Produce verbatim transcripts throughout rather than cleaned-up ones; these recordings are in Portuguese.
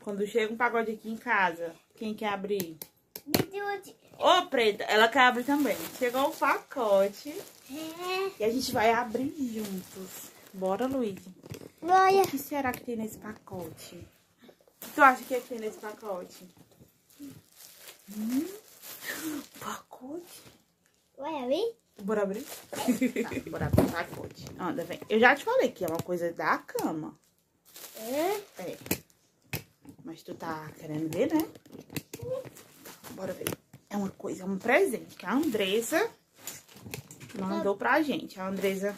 quando chega um pacote aqui em casa, quem quer abrir? Ô, Ô, Preta, ela quer abrir também. Chegou o pacote. é. E a gente vai abrir juntos. Bora, Luiz. Olha. O que será que tem nesse pacote? O que tu acha que, é que tem nesse pacote? Hum? Pacote? Vai abrir? Bora abrir? Tá, bora abrir o pacote. Anda, vem. Eu já te falei que é uma coisa da cama. É. É. Mas tu tá querendo ver, né? Bora ver. É uma coisa, é um presente que a Andressa mandou pra gente. A Andressa...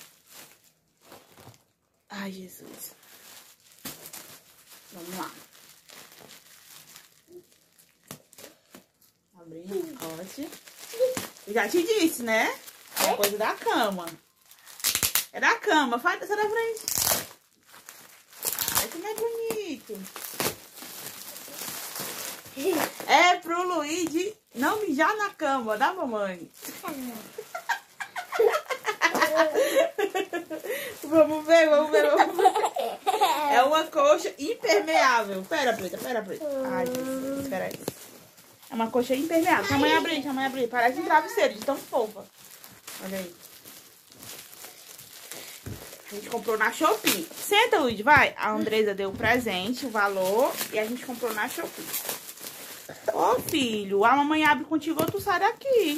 Ai, Jesus. Vamos lá. Abrir o pacote. Eu já te disse, né? É uma coisa da cama. É da cama. Faz essa da frente. Ai, como é bonito. É pro Luigi não mijar na cama, da mamãe. Vamos ver, vamos ver, vamos ver. É uma coxa impermeável. Pera, Preta, pera, Preta. Ai, Jesus, pera aí. É uma coxa impermeável. Tamanho abrir, tamanho abrir. Parece um travesseiro, de tão fofa. Olha aí. A gente comprou na Shopee. Senta, Luigi, vai. A Andressa deu o presente, o valor, e a gente comprou na Shopee. Ô, filho, a mamãe abre contigo ou tu sai daqui.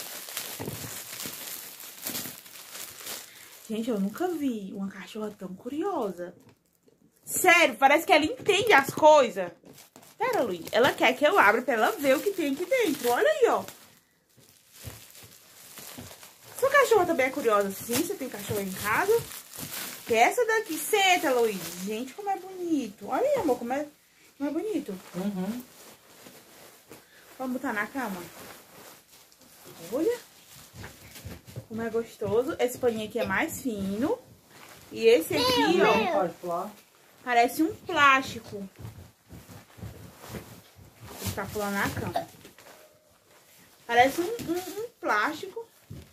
Gente, eu nunca vi uma cachorra tão curiosa. Sério, parece que ela entende as coisas. Pera, Luiz, ela quer que eu abra pra ela ver o que tem aqui dentro. Olha aí, ó. Sua cachorra também é curiosa assim? Você tem cachorro em casa? Que essa daqui, senta, Luiz. Gente, como é bonito. Olha aí, amor, como é, como é bonito. Uhum. Vamos botar na cama. Olha. Como é gostoso. Esse paninho aqui é mais fino. E esse aqui, Meu, ó, meu. Pode pular. parece um plástico. Ele tá pulando na cama. Parece um, um, um plástico.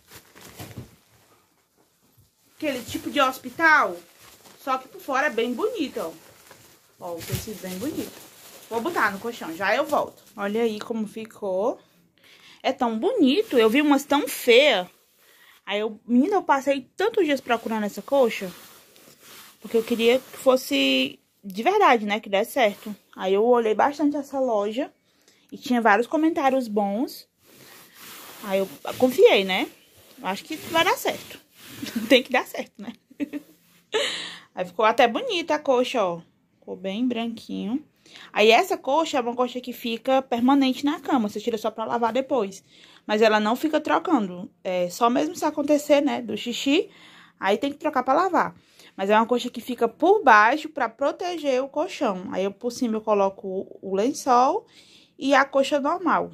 Aquele tipo de hospital. Só que por fora é bem bonito, ó. Ó, o tecido bem bonito. Vou botar no colchão, já eu volto. Olha aí como ficou. É tão bonito. Eu vi umas tão feias. Aí eu, menina, eu passei tantos dias procurando essa coxa. Porque eu queria que fosse de verdade, né? Que desse certo. Aí eu olhei bastante essa loja. E tinha vários comentários bons. Aí eu confiei, né? Acho que vai dar certo. Tem que dar certo, né? Aí ficou até bonita a coxa, ó. Ficou bem branquinho. Aí essa coxa é uma coxa que fica permanente na cama. Você tira só pra lavar depois. Mas ela não fica trocando. É só mesmo se acontecer, né? Do xixi. Aí tem que trocar pra lavar. Mas é uma coxa que fica por baixo pra proteger o colchão. Aí eu por cima eu coloco o lençol e a coxa normal.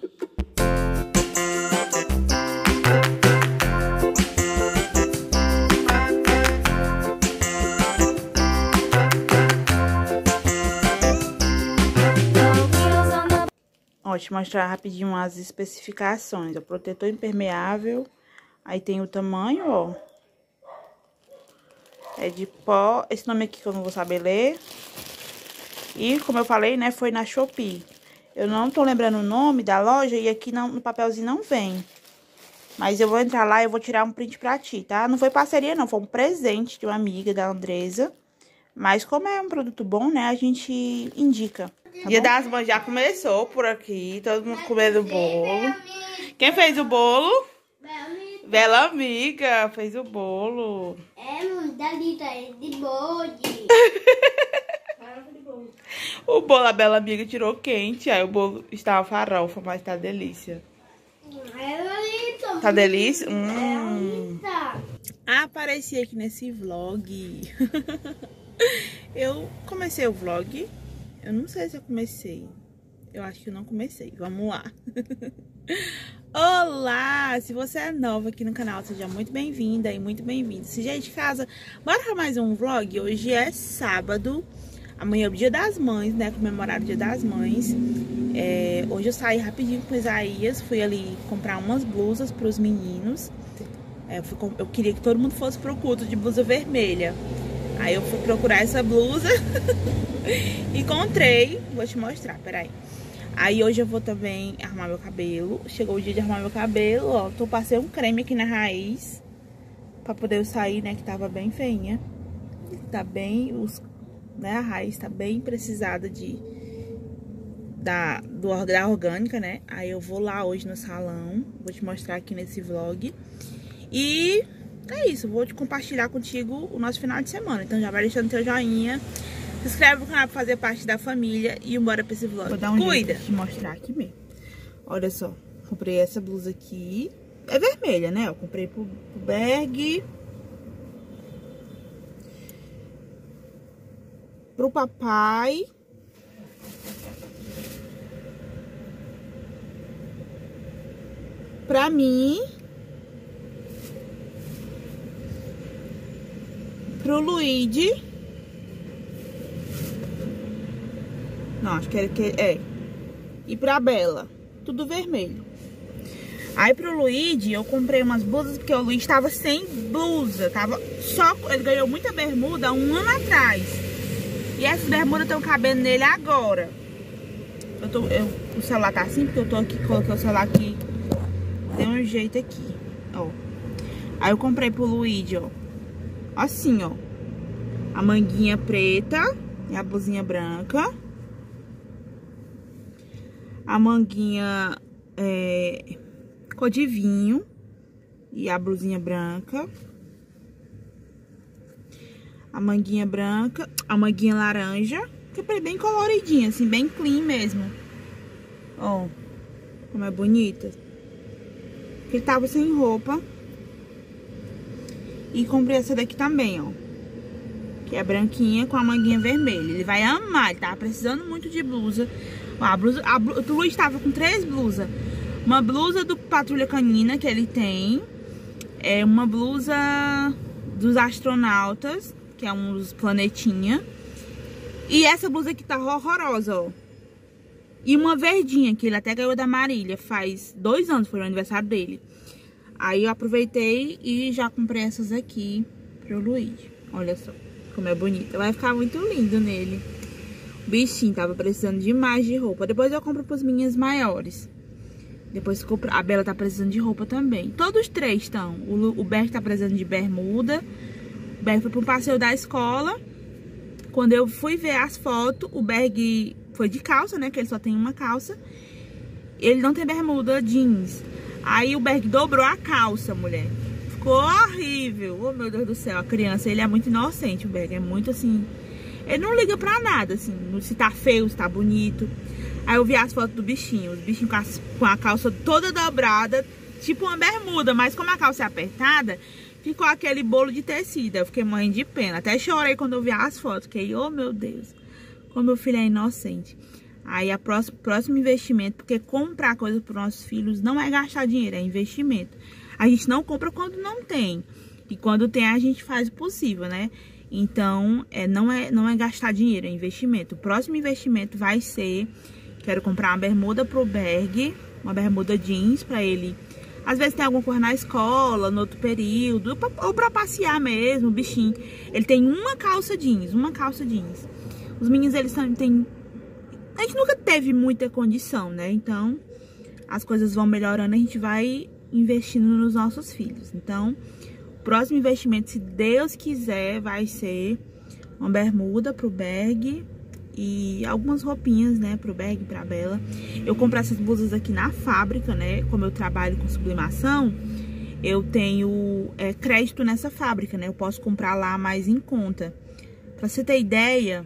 Ó, deixa eu mostrar rapidinho as especificações. O protetor impermeável. Aí tem o tamanho, ó. É de pó. Esse nome aqui que eu não vou saber ler. E, como eu falei, né, foi na Shopee. Eu não tô lembrando o nome da loja e aqui não, no papelzinho não vem. Mas eu vou entrar lá e eu vou tirar um print pra ti, tá? Não foi parceria, não. Foi um presente de uma amiga da Andressa. Mas como é um produto bom, né, a gente indica. Tá Dia bom? Das Mães já começou por aqui. Todo mundo comendo bolo. Quem fez o bolo? Bela amiga fez o bolo. É, mãe, dali tá de bode. O bolo a Bela amiga tirou quente. Aí o bolo estava farofa, mas tá delícia. Tá delícia? Hum. Apareci aqui nesse vlog. Eu comecei o vlog. Eu não sei se eu comecei. Eu acho que eu não comecei. Vamos lá. Olá! Se você é nova aqui no canal, seja muito bem-vinda e muito bem-vindo. Se já é de casa, bora pra mais um vlog. Hoje é sábado. Amanhã é o Dia das Mães, né? Comemorar o Dia das Mães. É, hoje eu saí rapidinho com o Isaías. Fui ali comprar umas blusas pros meninos. É, eu, fui, eu queria que todo mundo fosse pro culto de blusa vermelha. Aí eu fui procurar essa blusa. Encontrei. Vou te mostrar, peraí. Aí hoje eu vou também arrumar meu cabelo. Chegou o dia de arrumar meu cabelo, ó. Tô passei um creme aqui na raiz. Pra poder eu sair, né, que tava bem feinha. Tá bem, os, né, a raiz tá bem precisada de... Da, do, da orgânica, né? Aí eu vou lá hoje no salão. Vou te mostrar aqui nesse vlog. E é isso, vou te compartilhar contigo o nosso final de semana. Então já vai deixando teu joinha. Se inscreve no canal pra fazer parte da família. E bora pra esse vlog. Vou dar um Cuida. jeito de te mostrar aqui mesmo. Olha só, comprei essa blusa aqui. É vermelha, né? Eu comprei pro, pro Berg. Pro papai. Pra mim. Pro Luigi. Não, acho que é, é. E pra Bela. Tudo vermelho. Aí pro Luigi eu comprei umas blusas, porque o Luigi tava sem blusa. Tava só. Ele ganhou muita bermuda há um ano atrás. E essas bermudas estão cabendo nele agora. Eu tô, eu, o celular tá assim, porque eu tô aqui, coloquei o celular aqui. Tem um jeito aqui, ó. Aí eu comprei pro Luigi, ó. Assim, ó. A manguinha preta e a blusinha branca. A manguinha é, cor de vinho e a blusinha branca. A manguinha branca, a manguinha laranja. Que é bem coloridinha, assim, bem clean mesmo. Ó, como é bonita. Ele tava sem roupa. E comprei essa daqui também, ó. Que é branquinha com a manguinha vermelha. Ele vai amar, ele tava precisando muito de blusa. Ó, a blusa, a blusa, o Luiz tava com três blusas. Uma blusa do Patrulha Canina, que ele tem. É uma blusa dos astronautas, que é um dos planetinha. E essa blusa aqui tá horrorosa, ó. E uma verdinha, que ele até ganhou da Marília. Faz dois anos, foi o aniversário dele. Aí eu aproveitei e já comprei essas aqui pro Luigi. Olha só como é bonita. Vai ficar muito lindo nele. O bichinho tava precisando demais de roupa. Depois eu compro pros minhas maiores. Depois compro... A Bela tá precisando de roupa também. Todos os três estão. O, o Berg tá precisando de bermuda. O Berg foi pro passeio da escola. Quando eu fui ver as fotos, o Berg foi de calça, né? Que ele só tem uma calça. Ele não tem bermuda jeans. Aí o Berg dobrou a calça, mulher. Ficou horrível. Oh, meu Deus do céu. A criança, ele é muito inocente, o Berg. É muito assim... Ele não liga pra nada, assim. Se tá feio, se tá bonito. Aí eu vi as fotos do bichinho. Os bichinhos com a, com a calça toda dobrada. Tipo uma bermuda. Mas como a calça é apertada, ficou aquele bolo de tecido. Eu fiquei morrendo de pena. Até chorei quando eu vi as fotos. Fiquei, oh meu Deus. Como meu filho é inocente. Aí a próximo, próximo investimento. Porque comprar coisa para os nossos filhos não é gastar dinheiro, é investimento. A gente não compra quando não tem. E quando tem, a gente faz o possível, né? Então, é, não, é, não é gastar dinheiro, é investimento. O próximo investimento vai ser... Quero comprar uma bermuda pro Berg. Uma bermuda jeans pra ele. Às vezes tem alguma coisa na escola, no outro período. Ou pra passear mesmo, o bichinho. Ele tem uma calça jeans, uma calça jeans. Os meninos, eles têm... A gente nunca teve muita condição, né? Então, as coisas vão melhorando, a gente vai investindo nos nossos filhos. Então, o próximo investimento, se Deus quiser, vai ser uma bermuda pro Berg e algumas roupinhas, né, pro Berg e pra Bela. Eu comprei essas blusas aqui na fábrica, né? Como eu trabalho com sublimação, eu tenho é, crédito nessa fábrica, né? Eu posso comprar lá mais em conta. Pra você ter ideia...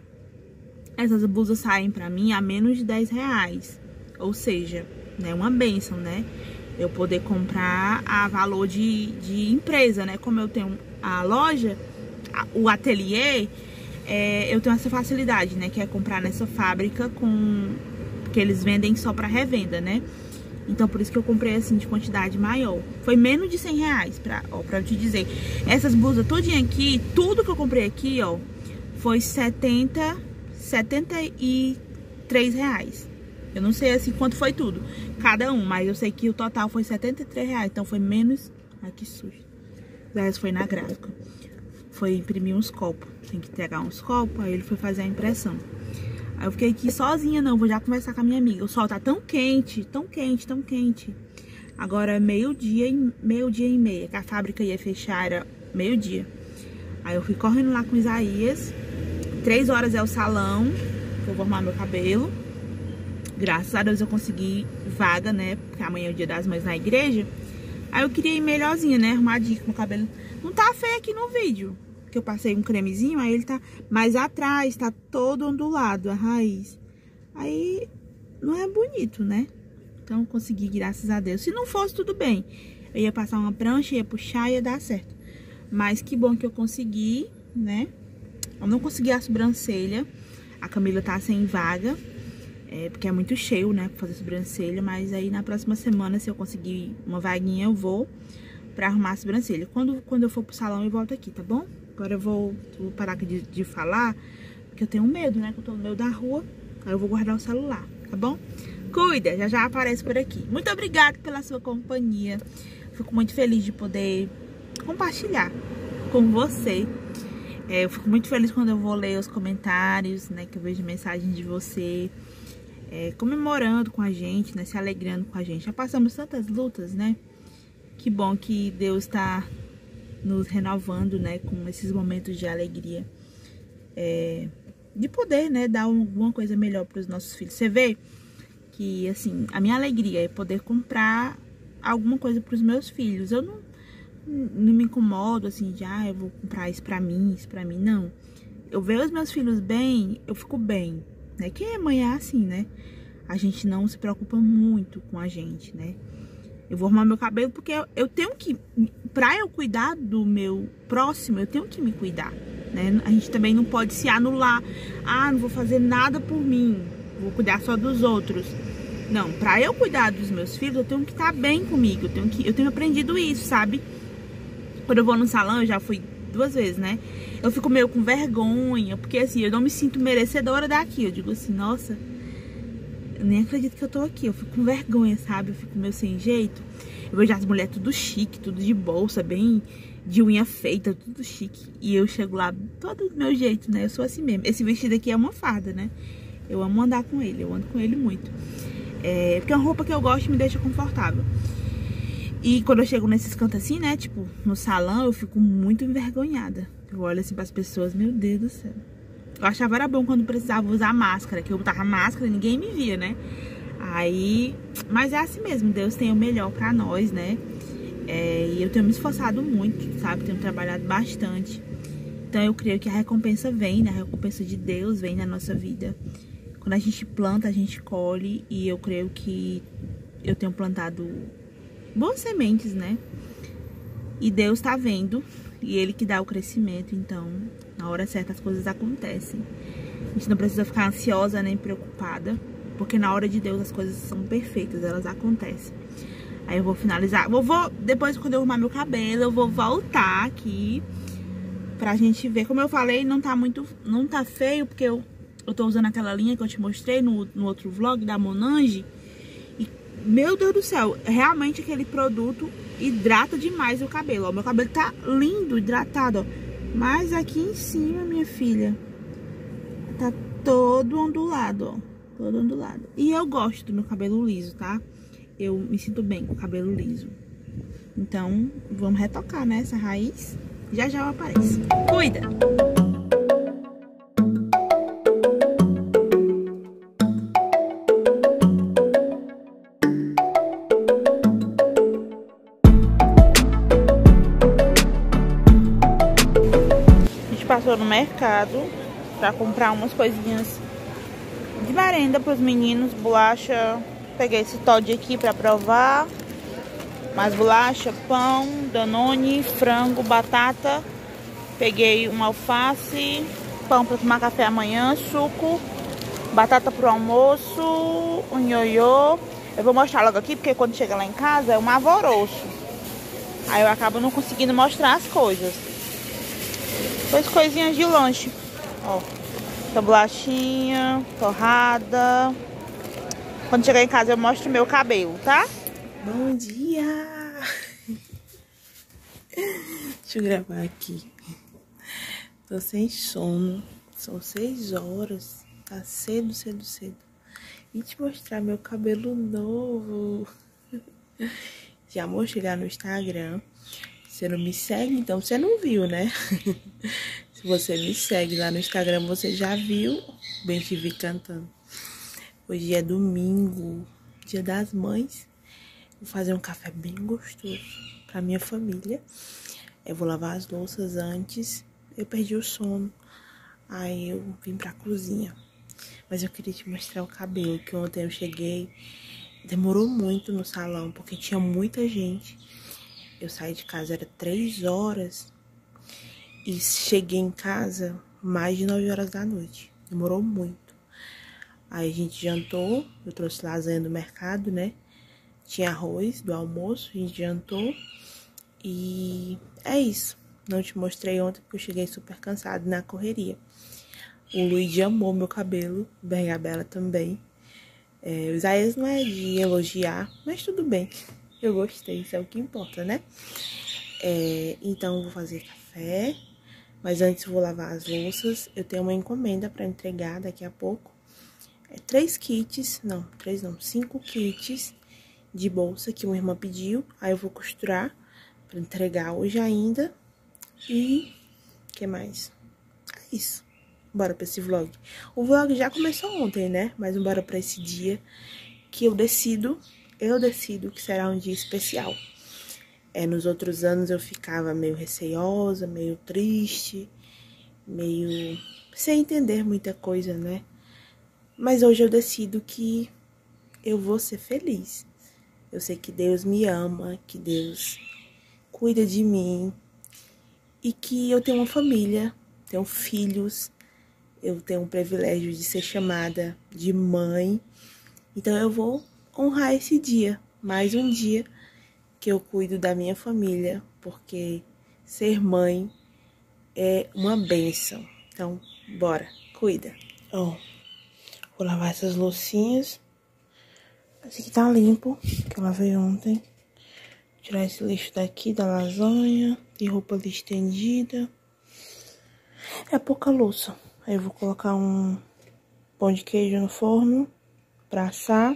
Essas blusas saem pra mim a menos de dez reais. Ou seja, né, uma bênção, né? Eu poder comprar a valor de, de empresa, né? Como eu tenho a loja, a, o ateliê, é, eu tenho essa facilidade, né? Que é comprar nessa fábrica com... que eles vendem só pra revenda, né? Então, por isso que eu comprei, assim, de quantidade maior. Foi menos de cem reais, pra, ó, pra eu te dizer. Essas blusas tudinho aqui, tudo que eu comprei aqui, ó, foi setenta... setenta e três reais. Eu não sei assim quanto foi tudo, cada um, mas eu sei que o total foi setenta e três reais. Então foi menos... Ai, que susto. Essa foi na gráfica. foi imprimir uns copos. Tem que entregar uns copos, aí ele foi fazer a impressão. Aí eu fiquei aqui sozinha, não, vou já conversar com a minha amiga. O sol tá tão quente, tão quente, tão quente. Agora é meio-dia e meio-dia e meia, que a fábrica ia fechar, era meio-dia. Aí eu fui correndo lá com o Isaías. Três horas é o salão, que eu vou arrumar meu cabelo. Graças a Deus eu consegui vaga, né? Porque amanhã é o dia das mães na igreja. Aí eu queria ir melhorzinha, né? Arrumadinha com o cabelo. Não tá feio aqui no vídeo, que eu passei um cremezinho, aí ele tá mais atrás, tá todo ondulado, a raiz. Aí não é bonito, né? Então eu consegui, graças a Deus. Se não fosse, tudo bem. Eu ia passar uma prancha, ia puxar, ia dar certo. Mas que bom que eu consegui, né? Eu não consegui a sobrancelha. A Camila tá sem vaga. É, porque é muito cheio, né, pra fazer sobrancelha. Mas aí na próxima semana, se eu conseguir uma vaguinha, eu vou pra arrumar a sobrancelha. Quando, quando eu for pro salão, eu volto aqui, tá bom? Agora eu vou, vou parar aqui de, de falar, porque eu tenho medo, né, que eu tô no meio da rua. Aí eu vou guardar o celular, tá bom? Cuida, já já aparece por aqui. Muito obrigada pela sua companhia. Fico muito feliz de poder compartilhar com você. É, eu fico muito feliz quando eu vou ler os comentários, né, que eu vejo mensagens de você. É, comemorando com a gente, né, se alegrando com a gente. Já passamos tantas lutas, né? Que bom que Deus está nos renovando, né, com esses momentos de alegria. É, de poder, né, dar alguma coisa melhor para os nossos filhos. Você vê que, assim, a minha alegria é poder comprar alguma coisa para os meus filhos. Eu não, não me incomodo, assim, de, ah, eu vou comprar isso para mim, isso para mim. Não. Eu vejo os meus filhos bem, eu fico bem. Né? Quem é mãe é assim, né? A gente não se preocupa muito com a gente, né? Eu vou arrumar meu cabelo porque eu, eu tenho que... Pra eu cuidar do meu próximo, eu tenho que me cuidar, né? A gente também não pode se anular. Ah, não vou fazer nada por mim. Vou cuidar só dos outros. Não, pra eu cuidar dos meus filhos, eu tenho que estar bem comigo. Eu tenho, que, eu tenho aprendido isso, sabe? Quando eu vou no salão, eu já fui duas vezes, né? Eu fico meio com vergonha, porque assim, eu não me sinto merecedora daqui. Eu digo assim, nossa, eu nem acredito que eu tô aqui. Eu fico com vergonha, sabe? Eu fico meio sem jeito. Eu vejo as mulheres tudo chique, tudo de bolsa, bem de unha feita, tudo chique. E eu chego lá, todo do meu jeito, né? Eu sou assim mesmo. Esse vestido aqui é uma farda, né? Eu amo andar com ele, eu ando com ele muito. É, porque é uma roupa que eu gosto e me deixa confortável. E quando eu chego nesses cantos assim, né, tipo, no salão, eu fico muito envergonhada. Eu olho assim pras pessoas, meu Deus do céu. Eu achava era bom quando precisava usar máscara, que eu botava máscara e ninguém me via, né? Aí, mas é assim mesmo, Deus tem o melhor pra nós, né? É, e eu tenho me esforçado muito, sabe? Tenho trabalhado bastante. Então eu creio que a recompensa vem, né? A recompensa de Deus vem na nossa vida. Quando a gente planta, a gente colhe. E eu creio que eu tenho plantado boas sementes, né? E Deus tá vendo. E Ele que dá o crescimento. Então, na hora certa as coisas acontecem. A gente não precisa ficar ansiosa nem preocupada. Porque na hora de Deus as coisas são perfeitas. Elas acontecem. Aí eu vou finalizar. Eu vou, depois quando eu arrumar meu cabelo, eu vou voltar aqui pra gente ver. Como eu falei, não tá muito... Não tá feio, porque eu, eu tô usando aquela linha que eu te mostrei no, no outro vlog da Monange. E, meu Deus do céu, realmente aquele produto hidrata demais o cabelo, ó. Meu cabelo tá lindo, hidratado, ó. Mas aqui em cima, minha filha, tá todo ondulado, ó. Todo ondulado. E eu gosto do meu cabelo liso, tá? Eu me sinto bem com o cabelo liso. Então, vamos retocar, né, essa raiz. Já já eu apareço. Cuida! A gente passou no mercado pra comprar umas coisinhas de merenda pros meninos, bolacha. Peguei esse Toddy aqui pra provar. Mais bolacha, pão, Danone, frango, batata. Peguei um alface, pão pra tomar café amanhã, suco, batata pro almoço, um ioiô. Eu vou mostrar logo aqui, porque quando chega lá em casa é um alvoroço. Aí eu acabo não conseguindo mostrar as coisas. Duas coisinhas de lanche. Ó, essa bolachinha, torrada. Quando chegar em casa eu mostro meu cabelo, tá? Bom dia! Deixa eu gravar aqui. Tô sem sono. São seis horas. Tá cedo, cedo, cedo. E te mostrar meu cabelo novo. Já mostrei lá no Instagram. Você não me segue, então você não viu, né? Se você me segue lá no Instagram, você já viu o Bem Te Vi cantando. Hoje é domingo, dia das mães. Vou fazer um café bem gostoso pra minha família. Eu vou lavar as louças antes. Eu perdi o sono. Aí eu vim pra cozinha. Mas eu queria te mostrar o cabelo, que ontem eu cheguei. Demorou muito no salão, porque tinha muita gente. Eu saí de casa, era três horas. E cheguei em casa mais de nove horas da noite. Demorou muito. Aí a gente jantou. Eu trouxe lasanha do mercado, né? Tinha arroz do almoço, a gente jantou. E é isso. Não te mostrei ontem porque eu cheguei super cansada na correria. O Luigi amou meu cabelo, o B H Bela também. É, o Isaías não é de elogiar, mas tudo bem. Eu gostei, isso é o que importa, né? É, então eu vou fazer café, mas antes eu vou lavar as louças. Eu tenho uma encomenda para entregar daqui a pouco. É três kits, não, três não, cinco kits de bolsa que uma irmã pediu. Aí eu vou costurar para entregar hoje ainda. E o que mais? É isso. Bora pra esse vlog. O vlog já começou ontem, né? Mas bora pra esse dia que eu decido, eu decido que será um dia especial. É, nos outros anos eu ficava meio receosa, meio triste, meio sem entender muita coisa, né? Mas hoje eu decido que eu vou ser feliz. Eu sei que Deus me ama, que Deus cuida de mim e que eu tenho uma família, tenho filhos. Eu tenho o privilégio de ser chamada de mãe. Então eu vou honrar esse dia. Mais um dia que eu cuido da minha família. Porque ser mãe é uma bênção. Então, bora, cuida. Ó, vou lavar essas loucinhas. Esse aqui tá limpo, que eu lavei ontem. Tirar esse lixo daqui da lasanha. Tem roupa ali estendida. É pouca louça. Aí eu vou colocar um pão de queijo no forno pra assar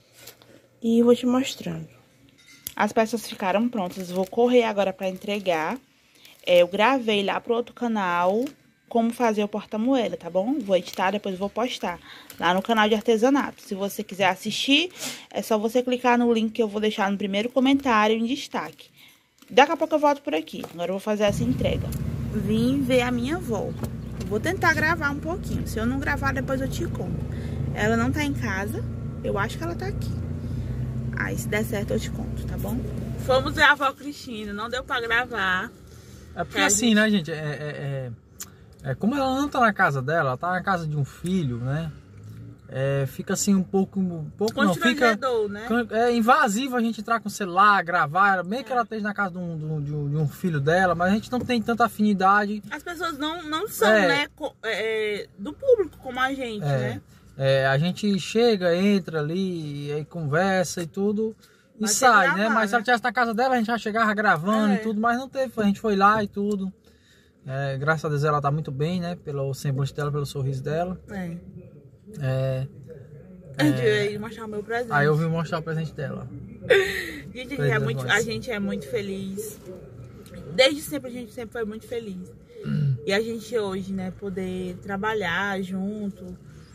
e vou te mostrando. As peças ficaram prontas, vou correr agora pra entregar. É, eu gravei lá pro outro canal como fazer o porta-moeda, tá bom? Vou editar, depois vou postar lá no canal de artesanato. Se você quiser assistir, é só você clicar no link que eu vou deixar no primeiro comentário em destaque. Daqui a pouco eu volto por aqui, agora eu vou fazer essa entrega. Vim ver a minha avó. Vou tentar gravar um pouquinho. Se eu não gravar, depois eu te conto. Ela não tá em casa. Eu acho que ela tá aqui. Aí, se der certo, eu te conto, tá bom? Fomos ver a avó Cristina. Não deu pra gravar. É porque é assim, gente... né, gente? É, é, é, é, como ela não tá na casa dela, ela tá na casa de um filho, né? É, fica assim um pouco... Um pouco não, fica né? É invasivo a gente entrar com o celular, gravar. Meio é. que ela esteja na casa de um, de, um, de um filho dela, mas a gente não tem tanta afinidade. As pessoas não, não são, é, né, é, do público como a gente, é, né? É, a gente chega, entra ali, aí conversa e tudo e mas sai, gravar, né? Mas né? se ela estivesse na casa dela, a gente já chegava gravando é. e tudo, mas não teve. A gente foi lá e tudo. É, graças a Deus ela tá muito bem, né? Pelo semblante dela, pelo sorriso dela. É. É, é, eu mostrar o meu presente. Aí eu vim mostrar o presente dela. Gente, a gente, é muito, a gente é muito feliz. Desde sempre a gente sempre foi muito feliz. Hum. E a gente hoje, né, poder trabalhar junto,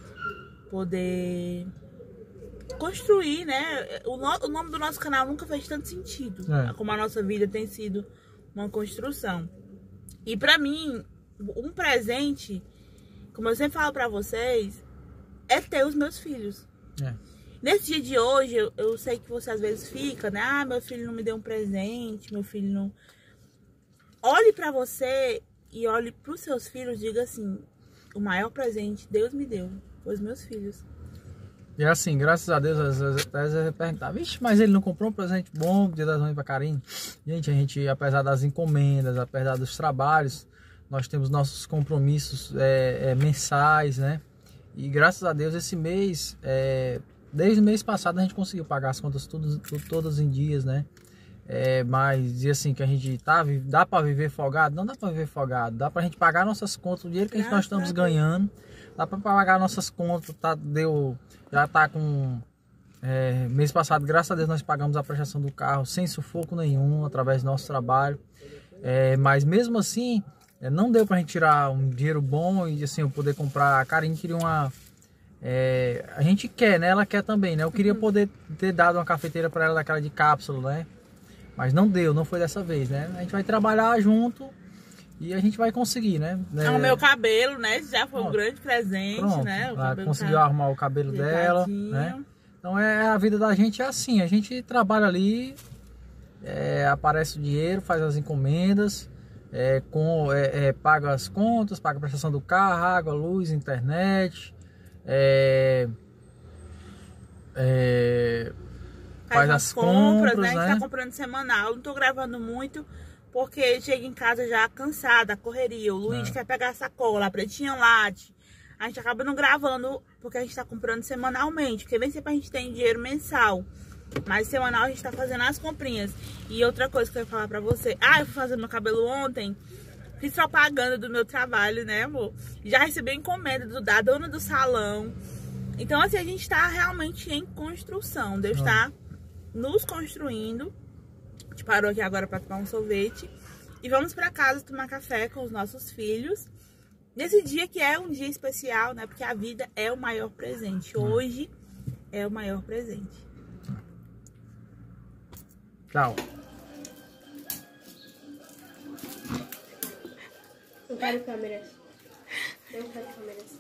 poder construir, né? O, no, o nome do nosso canal nunca fez tanto sentido. É. Como a nossa vida tem sido uma construção. E pra mim, um presente, como eu sempre falo pra vocês, é ter os meus filhos. É. Nesse dia de hoje, eu, eu sei que você às vezes fica, né? Ah, meu filho não me deu um presente, meu filho não... Olhe pra você e olhe pros seus filhos e diga assim, o maior presente Deus me deu foi os meus filhos. E assim, graças a Deus, às vezes você perguntar, vixe, mas ele não comprou um presente bom pro Dia das Mães pra Karine? Gente, a gente, apesar das encomendas, apesar dos trabalhos, nós temos nossos compromissos é, é, mensais, né? E graças a Deus, esse mês, é, desde o mês passado, a gente conseguiu pagar as contas todas, todas em dias, né? É, mas dizer assim que a gente tá, dá para viver folgado? Não dá para viver folgado. Dá pra gente pagar nossas contas, o dinheiro que nós estamos ganhando. Dá para pagar nossas contas, tá, deu, já tá com... É, mês passado, graças a Deus, nós pagamos a prestação do carro sem sufoco nenhum, através do nosso trabalho. É, mas mesmo assim, é, não deu pra gente tirar um dinheiro bom e assim, eu poder comprar. A Karine queria uma... É, a gente quer, né? Ela quer também, né? Eu queria poder ter dado uma cafeteira para ela daquela de cápsula, né? Mas não deu, não foi dessa vez, né? A gente vai trabalhar junto e a gente vai conseguir, né? É, o meu cabelo, né? Já foi Pronto. um grande presente, Pronto. né? O ela conseguiu tá arrumar o cabelo dela, né? Então é, a vida da gente é assim, a gente trabalha ali, é, aparece o dinheiro, faz as encomendas, é, com, é, é, paga as contas, paga a prestação do carro, água, luz, internet, é, é, faz, faz as compras, compras, né? A gente tá comprando semanal, não tô gravando muito, porque chega em casa já cansada, correria, o Luiz é. quer pegar a sacola, a Pretinha late. A gente acaba não gravando porque a gente tá comprando semanalmente. Porque vem sempre a gente tem dinheiro mensal. Mas semanal a gente tá fazendo as comprinhas. E outra coisa que eu ia falar pra você. Ah, eu fui fazer meu cabelo ontem. Fiz propaganda do meu trabalho, né, amor? Já recebi encomenda do, da dona do salão. Então, assim, a gente tá realmente em construção. Deus tá nos construindo. A gente parou aqui agora pra tomar um sorvete. E vamos pra casa tomar café com os nossos filhos. Nesse dia que é um dia especial, né? Porque a vida é o maior presente. Hoje é o maior presente. Tchau. Eu quero câmeras. Eu quero câmeras.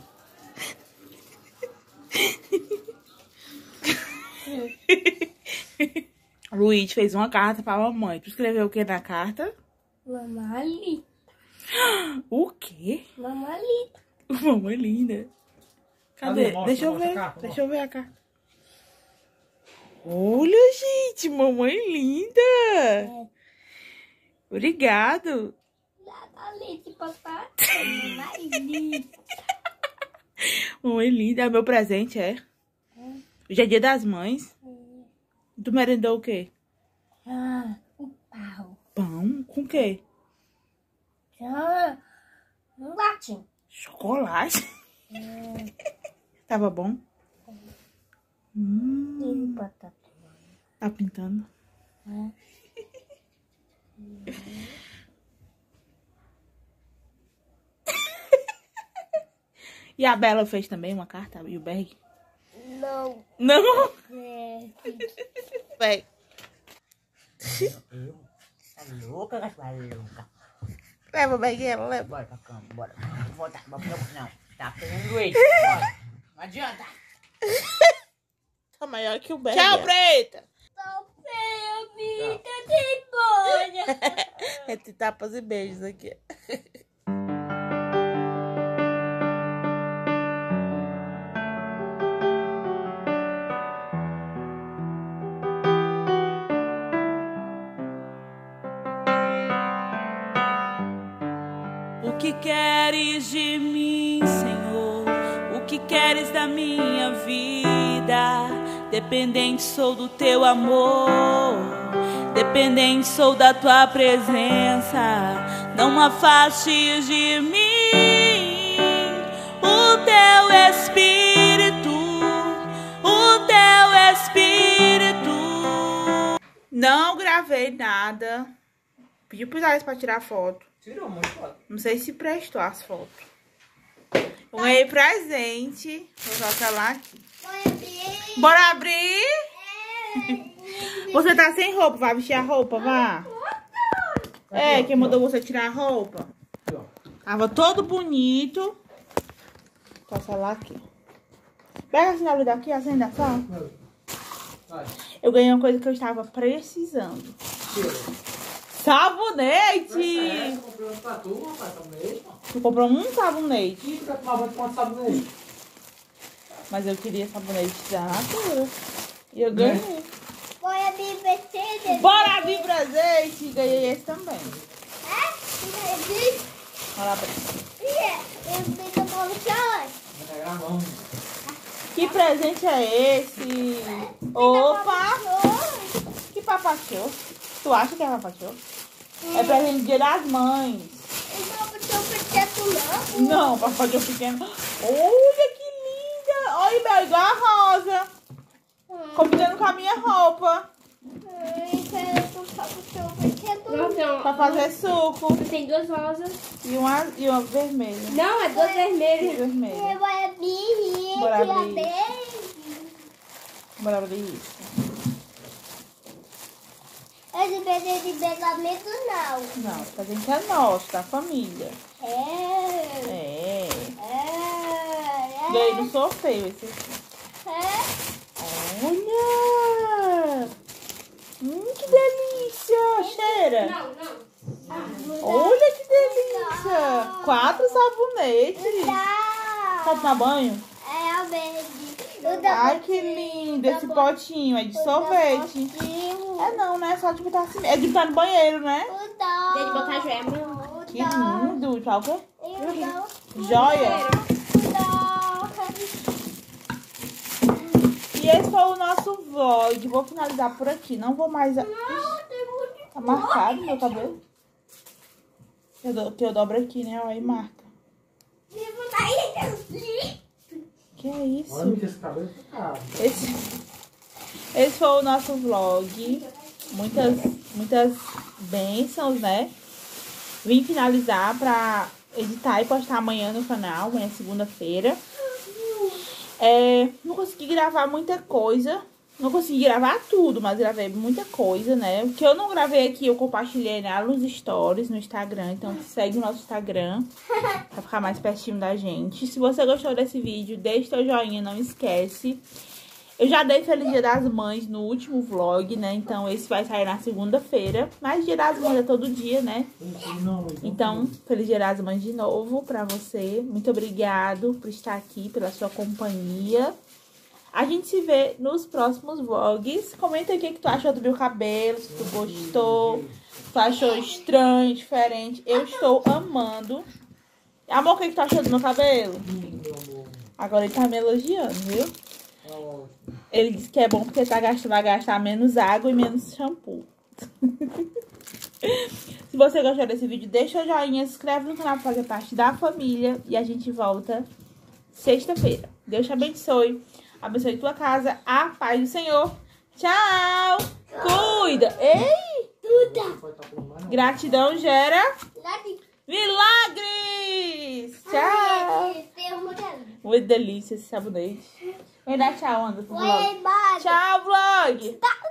Luiz fez uma carta pra mamãe. Tu escreveu o que na carta? Mamãe. O quê? Mamãe. Mamãe linda. Cadê? Cadê? Mostra, Deixa eu mostra ver. a carta, Deixa eu ver a carta. Olha, gente, mamãe linda. É. Obrigado. Leite, papai. Mamãe linda. Mamãe linda. É meu presente, é? é. Hoje é dia das mães. É. Tu merendou o quê? Ah, um pão. Pão? Com o quê? Ah, um latim. Chocolate? É. Tava bom? É. Hum. E batata. Tá pintando? É. E a Bela fez também uma carta? E o Berg? Não. Não? É. Vai. Tá louca, Gaspar? Louca. Leva, Berguela, leva. Bora pra cama, bora. Vou voltar, não, não. Tá pegando leite. Bora. Não adianta. Tá maior que o Berg. Tchau, Preta. Tá feio, amiga. Tem bolha. Entre tapas e beijos aqui. O que queres de mim, Senhor? O que queres da minha vida? Dependente sou do teu amor, dependente sou da tua presença. Não afastes de mim o teu Espírito, o teu Espírito. Não gravei nada. Pedi pros Alex pra tirar foto. Tirou muito foto. Não sei se prestou as fotos. Ganhei presente. Vou colocar lá aqui. Bora abrir. Bora abrir? É. Você tá sem roupa, vai vestir a roupa, vá. É, quem mandou você tirar a roupa? Tava todo bonito. Passa lá aqui. Pega a sinal daqui, acenda só. Eu ganhei uma coisa que eu estava precisando. Sabonete! Tu comprou um sabonete. Mas eu queria sabonete da Natura. E eu ganhei. Bora abrir presente. Bora abrir presente. E ganhei esse também. É? Você abrir? Bora abrir. Eu fiz a bolsa. Que presente é esse? Opa! Que papachou. Tu acha que é papacho? É presente do Dia das Mães. Então, porque eu pequeno não. Não, papacho pequeno. Olha que linda. Olha, Bel, igual a rosa. Combinando com a minha roupa. Ai, quero papacho pequeno. Pra fazer suco. Tem duas rosas. E uma, e uma vermelha. Não, é duas vermelhas. Vermelha. Eu abri, Bora eu abrir. abri. Bora abrir isso. Esse presente de pegamento não. Não, esse presente é nosso, da família. É. É. É. E aí, não sou feio esse aqui. É. Olha! Hum, que delícia! Cheira! Não, não. Olha que delícia! Quatro sabonetes. Não. Pode tomar banho? É o verde. O da Ai, que lindo! Esse potinho é de sorvete. É não, né? Só de botar assim. É de botar no banheiro, né? O da. De botar gema. Que lindo! Tá o quê? O da. Joia! O da. E esse foi o nosso vlog. Vou finalizar por aqui. Não vou mais... Ixi, tá marcado meu cabelo. Eu do... Que eu dobro aqui, né? Aí marca. Que é isso? Olha que esse cabelo tá caro. Esse... esse foi o nosso vlog. Muitas, muitas bênçãos, né? Vim finalizar pra editar e postar amanhã no canal. Amanhã é segunda-feira. É, não consegui gravar muita coisa. Não consegui gravar tudo, mas gravei muita coisa, né? O que eu não gravei aqui, eu compartilhei, né, nos stories, no Instagram. Então segue o nosso Instagram pra ficar mais pertinho da gente. Se você gostou desse vídeo, deixa seu joinha, não esquece. Eu já dei Feliz Dia das Mães no último vlog, né? Então esse vai sair na segunda-feira. Mas Dia das Mães é todo dia, né? Então, Feliz Dia das Mães de novo pra você. Muito obrigado por estar aqui, pela sua companhia. A gente se vê nos próximos vlogs. Comenta aí o que, que tu achou do meu cabelo, se tu gostou, se tu achou estranho, diferente. Eu estou amando. Amor, o que, que tu achou do meu cabelo? Agora ele tá me elogiando, viu? Ele disse que é bom porque tá gastando, vai gastar menos água e menos shampoo. Se você gostou desse vídeo, deixa o joinha, se inscreve no canal pra fazer parte da família. E a gente volta sexta-feira. Deus te abençoe. Abençoe tua casa. A paz do Senhor. Tchau. Cuida. Ei. Gratidão gera milagres. Tchau. Muito delícia esse sabonete. Vem dar tchau, anda pro vlog. Tchau, vlog.